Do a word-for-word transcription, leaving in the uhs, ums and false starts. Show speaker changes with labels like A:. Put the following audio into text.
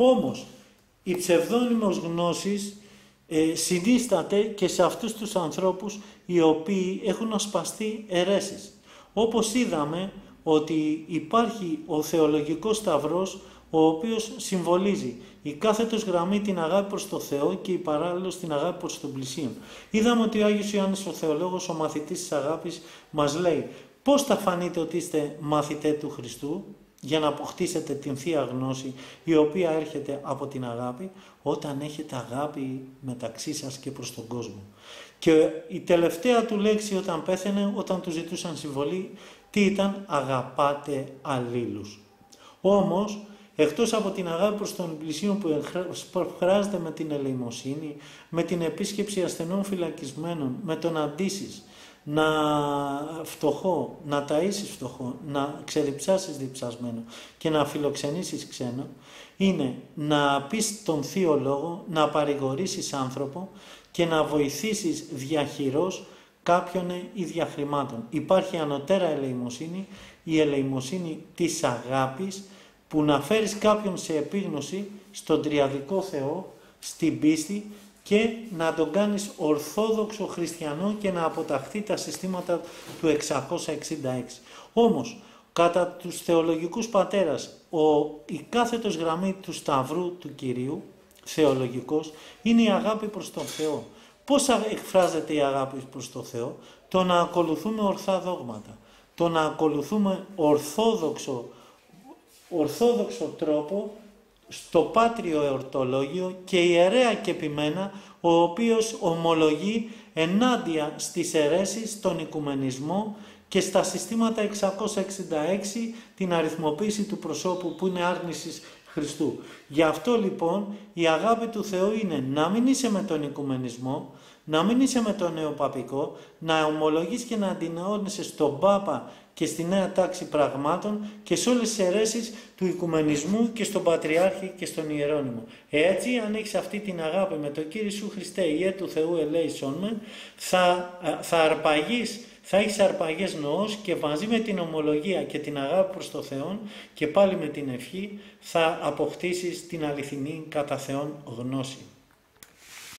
A: Όμως, η ψευδόνυμος γνώσης ε, συνίσταται και σε αυτούς τους ανθρώπους οι οποίοι έχουν ασπαστεί αιρέσεις. Όπως είδαμε ότι υπάρχει ο θεολογικός σταυρός, ο οποίος συμβολίζει η κάθετος γραμμή την αγάπη προς το Θεό και η παράλληλος την αγάπη προς τον πλησίον. Είδαμε ότι ο Άγιος Ιωάννης ο Θεολόγος, ο μαθητής της αγάπης, μας λέει πώς θα φανείτε ότι είστε μαθητέ του Χριστού, για να αποκτήσετε την Θεία Γνώση, η οποία έρχεται από την αγάπη, όταν έχετε αγάπη μεταξύ σας και προς τον κόσμο. Και η τελευταία του λέξη όταν πέθαινε, όταν του ζητούσαν συμβολή, τι ήταν? Αγαπάτε αλλήλους. Όμως, εκτός από την αγάπη προς τον πλησίον που εκφράζεται με την ελεημοσύνη, με την επίσκεψη ασθενών φυλακισμένων, με τον αντίσεις, να φτωχό, να ταΐσεις φτωχό, να ξεδιψάσεις διψασμένο και να φιλοξενήσεις ξένο, είναι να πεις τον Θείο Λόγο, να παρηγορήσεις άνθρωπο και να βοηθήσεις διαχειρός κάποιον ή διαχρημάτων. Υπάρχει ανωτέρα ελεημοσύνη, η ελεημοσύνη της αγάπης, που να φέρεις κάποιον σε επίγνωση στον τριαδικό Θεό, στην πίστη, και να τον κάνεις ορθόδοξο χριστιανό και να αποταχθεί τα συστήματα του εξακόσια εξήντα έξι. Όμως, κατά τους θεολογικούς πατέρας, ο, η κάθετος γραμμή του Σταυρού του Κυρίου, θεολογικός, είναι η αγάπη προς τον Θεό. Πώς εκφράζεται η αγάπη προς τον Θεό? Το να ακολουθούμε ορθά δόγματα, το να ακολουθούμε ορθόδοξο, ορθόδοξο τρόπο στο Πάτριο Εορτολόγιο και ιερέα κεπημένα, ο οποίος ομολογεί ενάντια στις αιρέσεις, τον οικουμενισμό και στα συστήματα εξακόσια εξήντα έξι, την αριθμοποίηση του προσώπου που είναι άρνησης Χριστού. Γι' αυτό λοιπόν η αγάπη του Θεού είναι να μην είσαι με τον οικουμενισμό, να μην είσαι με τον νεοπαπικό, να ομολογείς και να αντινεώνεσαι στον Πάπα και στη νέα τάξη πραγμάτων και σε όλες τις αιρέσεις του οικουμενισμού και στον Πατριάρχη και στον Ιερώνυμο. Έτσι, αν έχεις αυτή την αγάπη με τον Κύριε Σου Χριστέ, Ιε του Θεού ελέησον με, θα, θα αρπαγείς, θα έχεις αρπαγές νοός και μαζί με την ομολογία και την αγάπη προς το Θεό και πάλι με την ευχή θα αποκτήσεις την αληθινή κατά Θεόν γνώση.